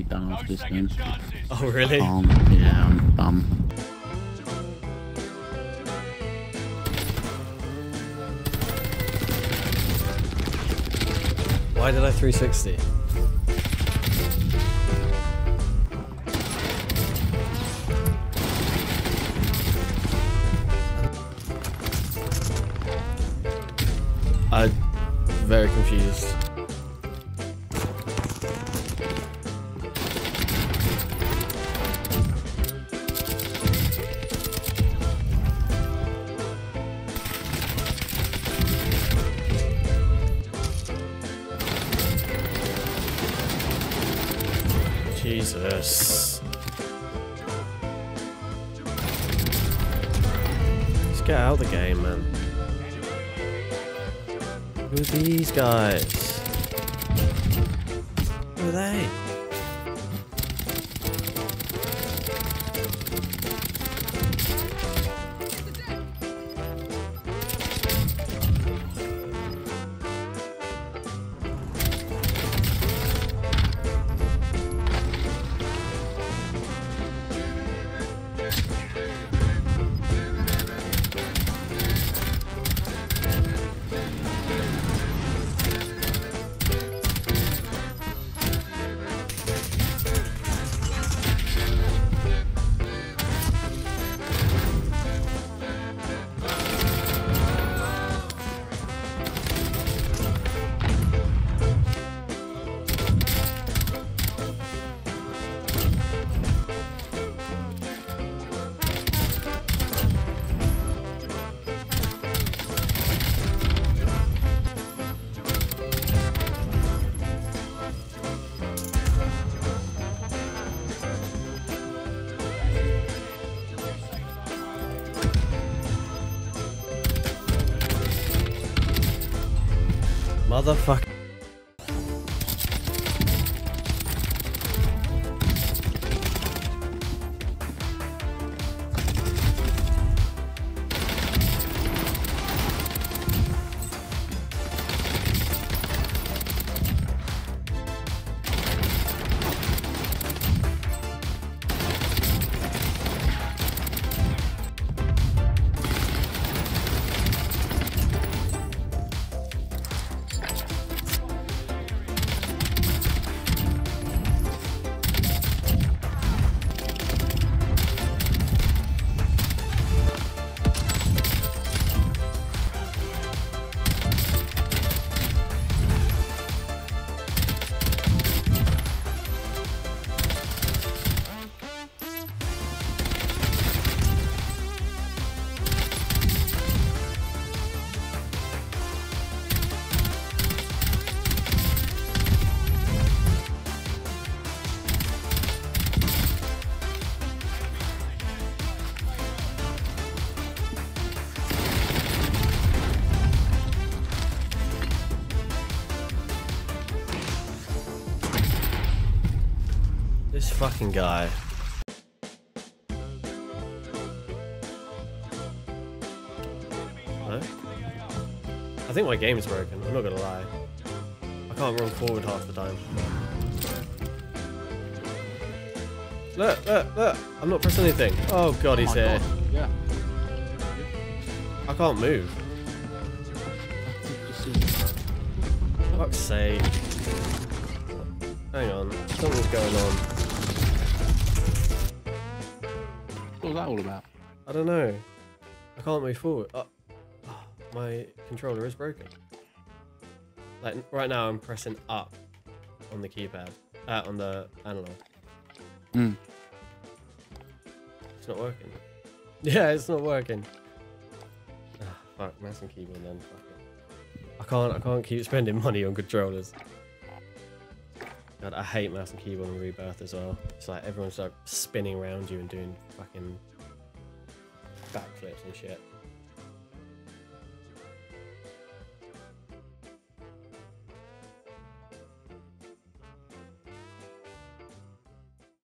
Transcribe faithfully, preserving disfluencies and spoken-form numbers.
done after this game. Oh, really? Um, yeah, I'm bum. Why did I three sixty? I'm very confused. Jesus. Let's get out of the game, man. Who are these guys? Who are they? Motherfucker. This fucking guy. No? I think my game is broken, I'm not gonna lie. I can't run forward half the time. Look, look, look! I'm not pressing anything. Oh god, he's Oh my here. God. Yeah. I can't move. Fuck's sake. Hang on, something's going on. What was that all about? I don't know. I can't move forward. Oh, oh, my controller is broken. Like right now, I'm pressing up on the keypad, uh, on the analog. Mm. It's not working. Yeah, it's not working. Oh, fuck, mouse and keyboard then. Fuck it. I can't. I can't keep spending money on controllers. God, I hate mouse and keyboard and Rebirth as well. It's like everyone's like spinning around you and doing fucking backflips and shit.